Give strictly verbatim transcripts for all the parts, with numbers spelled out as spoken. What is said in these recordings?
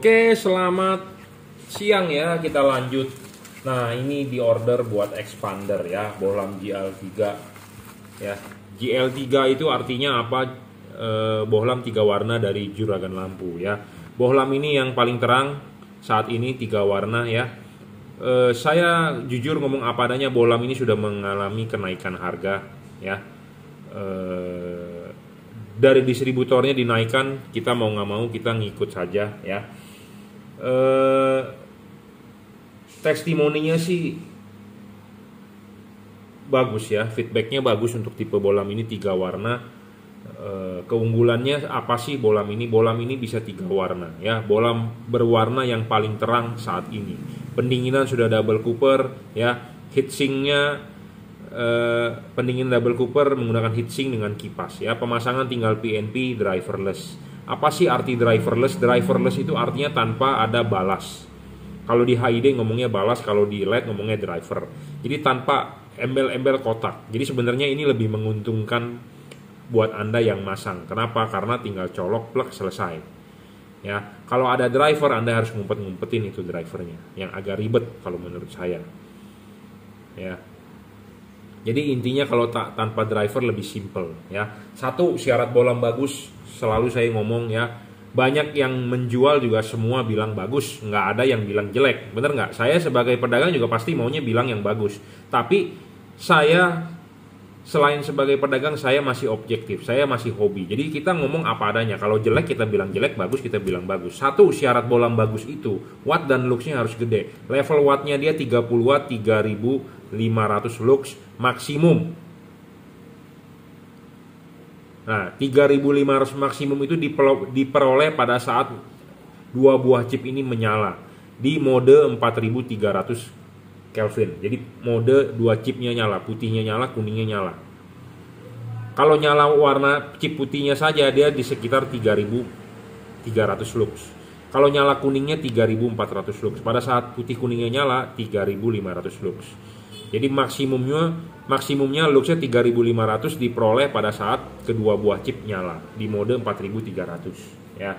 Oke, selamat siang ya, kita lanjut. Nah, ini di order buat expander ya, bohlam G L tiga ya. G L tiga itu artinya apa? E, bohlam tiga warna dari juragan lampu ya. Bohlam ini yang paling terang saat ini tiga warna ya. E, saya jujur ngomong apa adanya, bohlam ini sudah mengalami kenaikan harga ya. E, dari distributornya dinaikkan, kita mau nggak mau kita ngikut saja ya. Eh, testimoninya sih bagus ya, feedbacknya bagus untuk tipe bohlam ini tiga warna. Eh, keunggulannya apa sih bohlam ini? Bohlam ini bisa tiga warna ya, bohlam berwarna yang paling terang saat ini. Pendinginan sudah double cooper ya, heatsinknya Uh, pendingin double cooper menggunakan heatsink dengan kipas ya. Pemasangan tinggal P N P driverless. Apa sih arti driverless? Driverless itu artinya tanpa ada balas. Kalau di H I D ngomongnya balas, kalau di L E D ngomongnya driver. Jadi tanpa embel-embel kotak. Jadi sebenarnya ini lebih menguntungkan buat Anda yang masang. Kenapa? Karena tinggal colok plug selesai. Ya, kalau ada driver Anda harus ngumpet-ngumpetin itu drivernya, yang agak ribet kalau menurut saya. Ya. Jadi intinya kalau tak tanpa driver lebih simple ya. Satu, syarat bohlam bagus, selalu saya ngomong ya. Banyak yang menjual juga semua bilang bagus, nggak ada yang bilang jelek, bener nggak? Saya sebagai pedagang juga pasti maunya bilang yang bagus. Tapi saya selain sebagai pedagang, saya masih objektif, saya masih hobi. Jadi kita ngomong apa adanya. Kalau jelek kita bilang jelek, bagus kita bilang bagus. Satu, syarat bohlam bagus itu watt dan luxnya harus gede. Level wattnya dia tiga puluh watt, tiga ribu lima ratus lux maksimum. Nah, tiga ribu lima ratus maksimum itu diperoleh pada saat dua buah chip ini menyala di mode empat ribu tiga ratus Kelvin. Jadi mode dua chipnya nyala, putihnya nyala, kuningnya nyala. Kalau nyala warna chip putihnya saja dia di sekitar tiga ribu tiga ratus lux. Kalau nyala kuningnya tiga ribu empat ratus lux. Pada saat putih kuningnya nyala tiga ribu lima ratus lux. Jadi maksimumnya maksimumnya luxnya tiga ribu lima ratus diperoleh pada saat kedua buah chip nyala di mode empat ribu tiga ratus ya.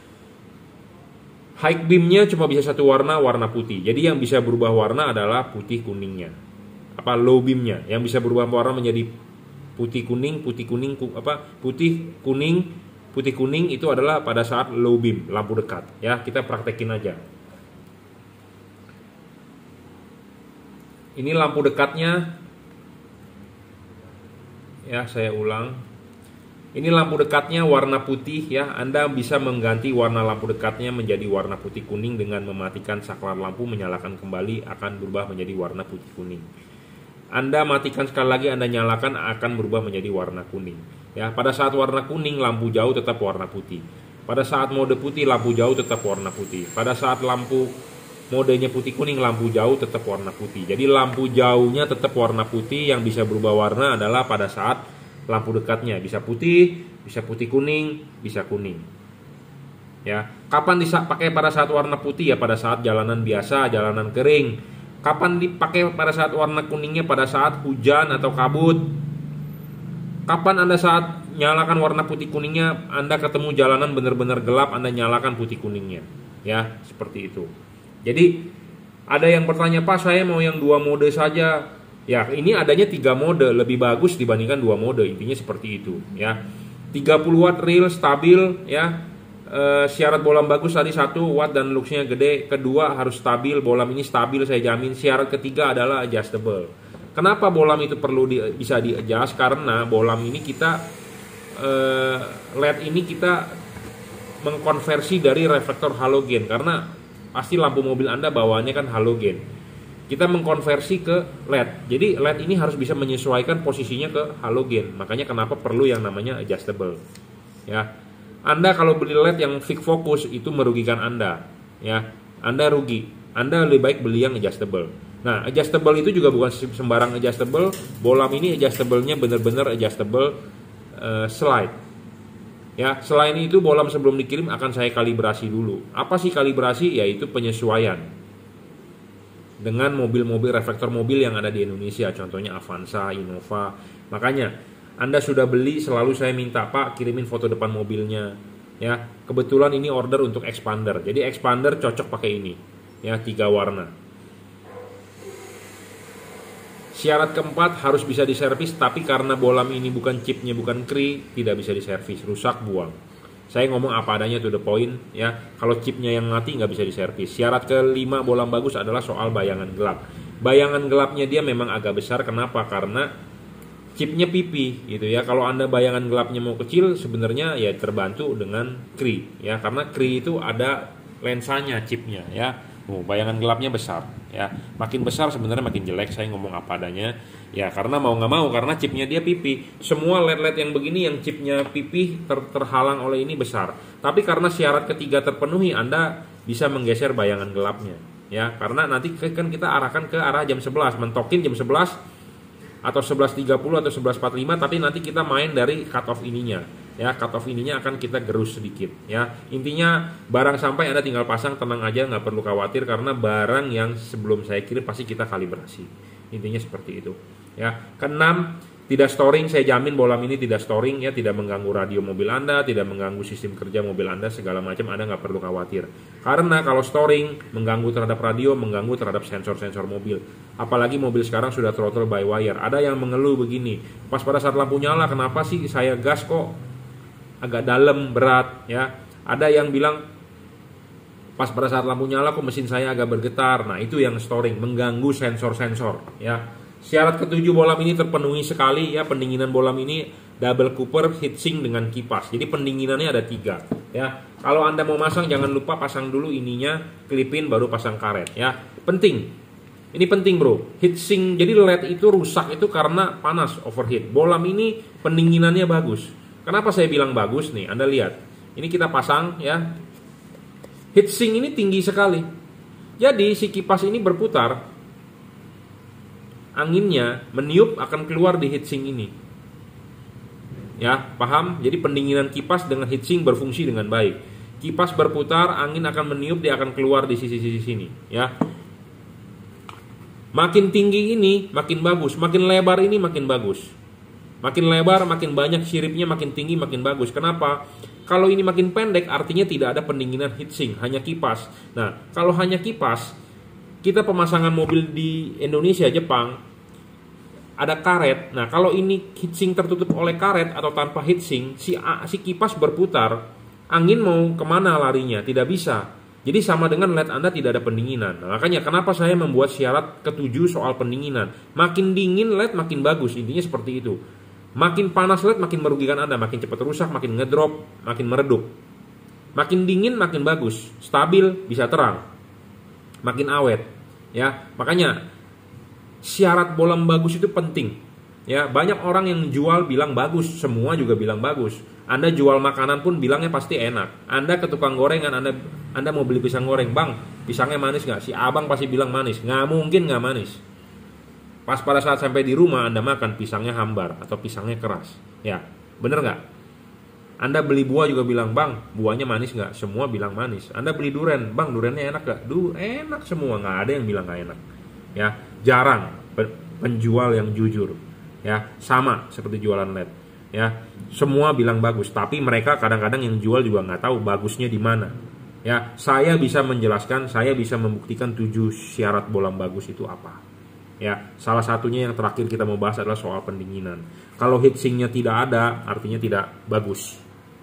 High beamnya cuma bisa satu warna, warna putih. Jadi yang bisa berubah warna adalah putih kuningnya. Apa low beamnya yang bisa berubah warna menjadi putih kuning, putih kuning apa putih kuning, putih kuning itu adalah pada saat low beam, lampu dekat ya. Kita praktekin aja. Ini lampu dekatnya ya, saya ulang. Ini lampu dekatnya warna putih ya. Anda bisa mengganti warna lampu dekatnya menjadi warna putih kuning dengan mematikan saklar lampu, menyalakan kembali akan berubah menjadi warna putih kuning. Anda matikan sekali lagi, Anda nyalakan akan berubah menjadi warna kuning. Ya, pada saat warna kuning lampu jauh tetap warna putih. Pada saat mode putih lampu jauh tetap warna putih. Pada saat lampu modenya putih kuning lampu jauh tetap warna putih. Jadi lampu jauhnya tetap warna putih, yang bisa berubah warna adalah pada saat lampu dekatnya bisa putih, bisa putih kuning, bisa kuning. Ya, kapan dipakai pada saat warna putih? Ya pada saat jalanan biasa, jalanan kering. Kapan dipakai pada saat warna kuningnya? Pada saat hujan atau kabut. Kapan Anda saat nyalakan warna putih kuningnya, Anda ketemu jalanan benar-benar gelap, Anda nyalakan putih kuningnya. Ya, seperti itu. Jadi ada yang bertanya, Pak saya mau yang dua mode saja. Ya ini adanya tiga mode, lebih bagus dibandingkan dua mode. Intinya seperti itu ya. tiga puluh watt real stabil ya. E, syarat bohlam bagus tadi satu, watt dan luxnya gede. Kedua harus stabil, bohlam ini stabil saya jamin. Syarat ketiga adalah adjustable. Kenapa bohlam itu perlu di, bisa di adjust? Karena bohlam ini kita e, L E D ini kita mengkonversi dari reflektor halogen. Karena pasti lampu mobil Anda bawaannya kan halogen. Kita mengkonversi ke L E D. Jadi L E D ini harus bisa menyesuaikan posisinya ke halogen. Makanya kenapa perlu yang namanya adjustable. Ya. Anda kalau beli L E D yang fix focus itu merugikan Anda. Ya. Anda rugi. Anda lebih baik beli yang adjustable. Nah, adjustable itu juga bukan sembarang adjustable. Bohlam ini adjustable-nya benar-benar adjustable uh, slide. Ya, selain itu bohlam sebelum dikirim akan saya kalibrasi dulu. Apa sih kalibrasi? Yaitu penyesuaian dengan mobil-mobil reflektor mobil yang ada di Indonesia, contohnya Avanza, Innova. Makanya Anda sudah beli, selalu saya minta, Pak kirimin foto depan mobilnya, Ya, kebetulan ini order untuk expander. Jadi expander cocok pakai ini. Ya, tiga warna. Syarat keempat harus bisa diservis, tapi karena bolam ini bukan chipnya, bukan kri, tidak bisa diservis, rusak, buang. Saya ngomong apa adanya, to the point ya. Kalau chipnya yang mati nggak bisa diservis. Syarat kelima bolam bagus adalah soal bayangan gelap. Bayangan gelapnya dia memang agak besar. Kenapa? Karena chipnya pipi gitu ya. Kalau Anda bayangan gelapnya mau kecil, sebenarnya ya terbantu dengan kri ya. Karena kri itu ada lensanya chipnya ya. Oh, bayangan gelapnya besar ya. Makin besar sebenarnya makin jelek. Saya ngomong apa adanya ya, karena mau nggak mau, karena chipnya dia pipi. Semua L E D-L E D yang begini yang chipnya pipi ter terhalang oleh ini besar. Tapi karena syarat ketiga terpenuhi, Anda bisa menggeser bayangan gelapnya ya. Karena nanti kan kita arahkan ke arah jam sebelas, mentokin jam sebelas atau sebelas tiga puluh atau sebelas empat puluh lima, tapi nanti kita main dari cut off ininya ya. Cut off ininya akan kita gerus sedikit ya. Intinya barang sampai Anda tinggal pasang, tenang aja, nggak perlu khawatir, karena barang yang sebelum saya kirim pasti kita kalibrasi. Intinya seperti itu ya. Keenam, tidak storing. Saya jamin bolam ini tidak storing ya, tidak mengganggu radio mobil Anda, tidak mengganggu sistem kerja mobil Anda, segala macam. Anda nggak perlu khawatir, karena kalau storing mengganggu terhadap radio, mengganggu terhadap sensor-sensor mobil. Apalagi mobil sekarang sudah throttle by wire. Ada yang mengeluh begini, pas pada saat lampu nyala, kenapa sih saya gas kok agak dalam, berat ya. Ada yang bilang pas pada saat lampu nyala kok mesin saya agak bergetar. Nah, itu yang storing, mengganggu sensor-sensor ya. Syarat ketujuh bolam ini terpenuhi sekali ya. Pendinginan bolam ini double cooper heatsink dengan kipas. Jadi pendinginannya ada tiga ya. Kalau Anda mau masang, jangan lupa pasang dulu ininya, klipin, baru pasang karet ya. Penting, ini penting bro, heatsink. Jadi L E D itu rusak itu karena panas, overheat. Bolam ini pendinginannya bagus. Kenapa saya bilang bagus nih? Anda lihat, ini kita pasang ya. Heatsink ini tinggi sekali. Jadi si kipas ini berputar, anginnya meniup akan keluar di heatsink ini. Ya, paham? Jadi pendinginan kipas dengan heatsink berfungsi dengan baik. Kipas berputar, angin akan meniup, dia akan keluar di sisi-sisi sini, ya. Makin tinggi ini makin bagus, makin lebar ini makin bagus. Makin lebar, makin banyak siripnya, makin tinggi, makin bagus. Kenapa? Kalau ini makin pendek, artinya tidak ada pendinginan heatsink, hanya kipas. Nah, kalau hanya kipas, kita pemasangan mobil di Indonesia, Jepang, ada karet. Nah, kalau ini heatsink tertutup oleh karet atau tanpa heatsink, si, si kipas berputar, angin mau kemana larinya? Tidak bisa. Jadi sama dengan L E D Anda tidak ada pendinginan. Nah, makanya kenapa saya membuat syarat ketujuh soal pendinginan. Makin dingin L E D makin bagus, intinya seperti itu. Makin panas L E D makin merugikan Anda, makin cepat rusak, makin ngedrop, makin meredup. Makin dingin makin bagus, stabil, bisa terang, makin awet. Ya, makanya syarat bolam bagus itu penting. Ya, banyak orang yang jual bilang bagus, semua juga bilang bagus. Anda jual makanan pun bilangnya pasti enak. Anda ke tukang gorengan, Anda Anda mau beli pisang goreng, bang, pisangnya manis nggak? Si abang pasti bilang manis. Nggak mungkin nggak manis. Pas pada saat sampai di rumah Anda makan, pisangnya hambar atau pisangnya keras. Ya, bener nggak? Anda beli buah juga bilang, bang, buahnya manis nggak? Semua bilang manis. Anda beli durian, bang, duriannya enak nggak? Du, enak semua, nggak ada yang bilang nggak enak. Ya, jarang penjual yang jujur. Ya, sama seperti jualan L E D. Ya, semua bilang bagus, tapi mereka kadang-kadang yang jual juga nggak tahu bagusnya di mana. Ya, saya bisa menjelaskan, saya bisa membuktikan tujuh syarat bolam bagus itu apa. Ya, salah satunya yang terakhir kita mau bahas adalah soal pendinginan. Kalau heatsinknya tidak ada, artinya tidak bagus.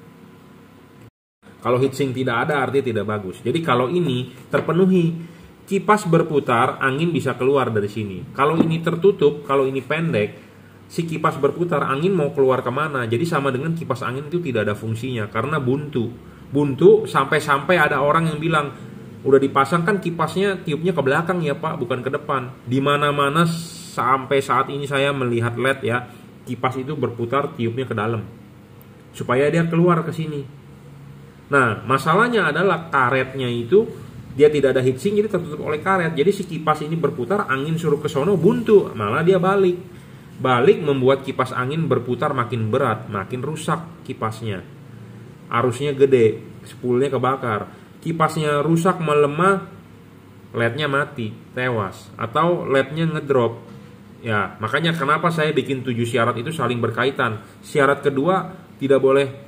Kalau heatsink tidak ada, artinya tidak bagus. Jadi kalau ini terpenuhi, kipas berputar, angin bisa keluar dari sini. Kalau ini tertutup, kalau ini pendek, si kipas berputar, angin mau keluar kemana? Jadi sama dengan kipas angin itu tidak ada fungsinya, karena buntu. Buntu sampai-sampai ada orang yang bilang, udah dipasang kan kipasnya tiupnya ke belakang ya pak, bukan ke depan. Di mana-mana sampai saat ini saya melihat L E D ya, kipas itu berputar tiupnya ke dalam, supaya dia keluar ke sini. Nah, masalahnya adalah karetnya itu dia tidak ada heatsink, jadi tertutup oleh karet. Jadi si kipas ini berputar, angin suruh ke sono buntu, malah dia balik. Balik membuat kipas angin berputar makin berat, makin rusak kipasnya. Arusnya gede, spoolnya kebakar. Kipasnya rusak, melemah, L E D-nya mati, tewas. Atau L E D-nya ngedrop. Ya, makanya kenapa saya bikin tujuh syarat itu saling berkaitan. Syarat kedua, tidak boleh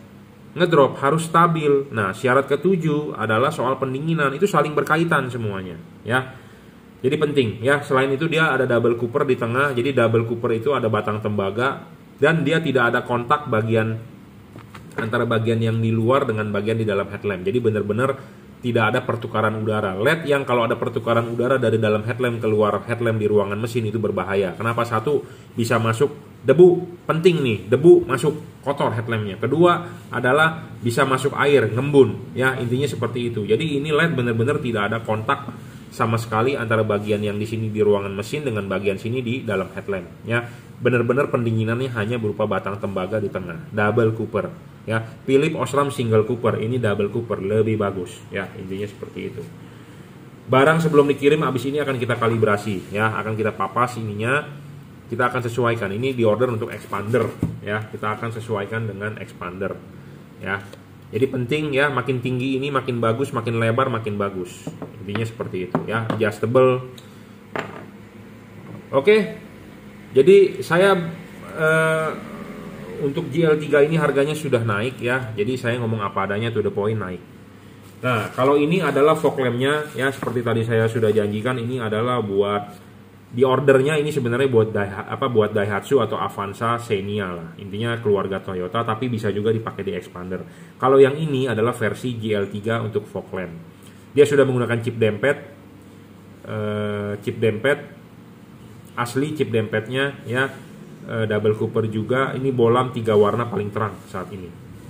ngedrop, harus stabil. Nah, syarat ketujuh adalah soal pendinginan, itu saling berkaitan semuanya, ya. Jadi penting, ya. Selain itu dia ada double cooper di tengah. Jadi double cooper itu ada batang tembaga dan dia tidak ada kontak bagian antara bagian yang di luar dengan bagian di dalam headlamp. Jadi benar-benar tidak ada pertukaran udara. L E D yang kalau ada pertukaran udara dari dalam headlamp keluar headlamp di ruangan mesin itu berbahaya. Kenapa? Satu, bisa masuk debu. Penting nih, debu masuk kotor headlampnya. Kedua adalah bisa masuk air, ngembun. Ya, intinya seperti itu. Jadi ini L E D benar-benar tidak ada kontak sama sekali antara bagian yang di sini di ruangan mesin dengan bagian sini di dalam headlamp. Ya, benar-benar pendinginannya hanya berupa batang tembaga di tengah. Double cooper. Ya, Philip Osram single cooper, ini double cooper, lebih bagus. Ya, intinya seperti itu. Barang sebelum dikirim abis ini akan kita kalibrasi, ya, akan kita papas ininya, kita akan sesuaikan. Ini di order untuk expander, ya, kita akan sesuaikan dengan expander, ya. Jadi penting, ya, makin tinggi ini makin bagus, makin lebar makin bagus. Intinya seperti itu, ya, adjustable. Oke, jadi saya eh, untuk G L tiga ini harganya sudah naik, ya. Jadi saya ngomong apa adanya, to the point, naik. Nah, kalau ini adalah fog lampnya, ya, seperti tadi saya sudah janjikan, ini adalah buat di ordernya ini sebenarnya buat Daihatsu, apa buat Daihatsu atau Avanza Xenia lah. Intinya keluarga Toyota, tapi bisa juga dipakai di expander. Kalau yang ini adalah versi G L tiga untuk fog lamp. Dia sudah menggunakan chip dempet, eh, chip dempet asli, chip dempetnya, ya. Double cooper juga. Ini bolam tiga warna paling terang saat ini,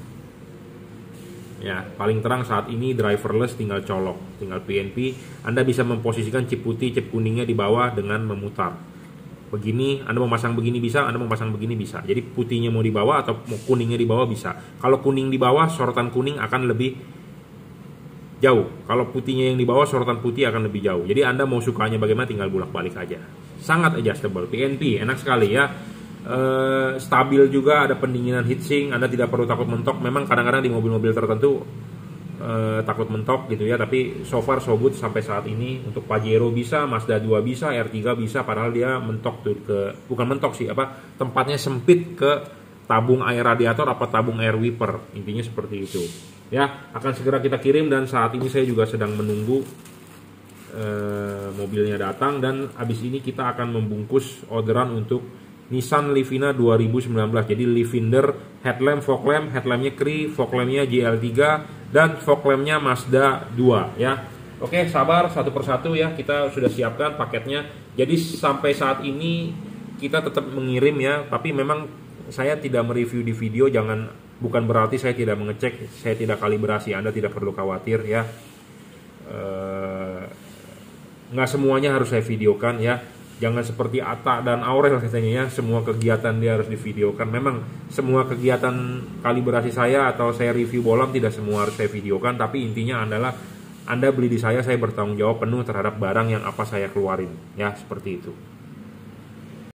ya, paling terang saat ini. Driverless, tinggal colok, tinggal P N P. Anda bisa memposisikan chip putih, chip kuningnya di bawah dengan memutar begini. Anda mau pasang begini bisa, Anda mau pasang begini bisa. Jadi putihnya mau di bawah atau mau kuningnya di bawah bisa. Kalau kuning di bawah, sorotan kuning akan lebih jauh. Kalau putihnya yang di bawah, sorotan putih akan lebih jauh. Jadi Anda mau sukanya bagaimana, tinggal bolak-balik aja. Sangat adjustable, P N P enak sekali, ya. Uh, stabil juga, ada pendinginan heatsink. Anda tidak perlu takut mentok. Memang kadang-kadang di mobil-mobil tertentu uh, takut mentok gitu, ya, tapi so far so good sampai saat ini. Untuk Pajero bisa, Mazda dua bisa, R tiga bisa, padahal dia mentok tuh ke, bukan mentok sih, apa, tempatnya sempit ke tabung air radiator apa tabung air wiper. Intinya seperti itu, ya. Akan segera kita kirim dan saat ini saya juga sedang menunggu uh, mobilnya datang, dan abis ini kita akan membungkus orderan untuk Nissan Livina dua ribu sembilan belas. Jadi Livinder headlamp, fog lamp, headlampnya Cree, fog lampnya G L tiga, dan fog lampnya Mazda dua, ya. Oke, sabar, satu persatu, ya, kita sudah siapkan paketnya. Jadi sampai saat ini kita tetap mengirim, ya, tapi memang saya tidak mereview di video. Jangan, bukan berarti saya tidak mengecek, saya tidak kalibrasi. Anda tidak perlu khawatir, ya. E, nggak semuanya harus saya videokan, ya. Jangan seperti Atta dan Aurel katanya, ya, semua kegiatan dia harus divideokan. Memang semua kegiatan kalibrasi saya atau saya review bolam tidak semua harus saya videokan, tapi intinya adalah Anda beli di saya, saya bertanggung jawab penuh terhadap barang yang apa saya keluarin, ya, seperti itu.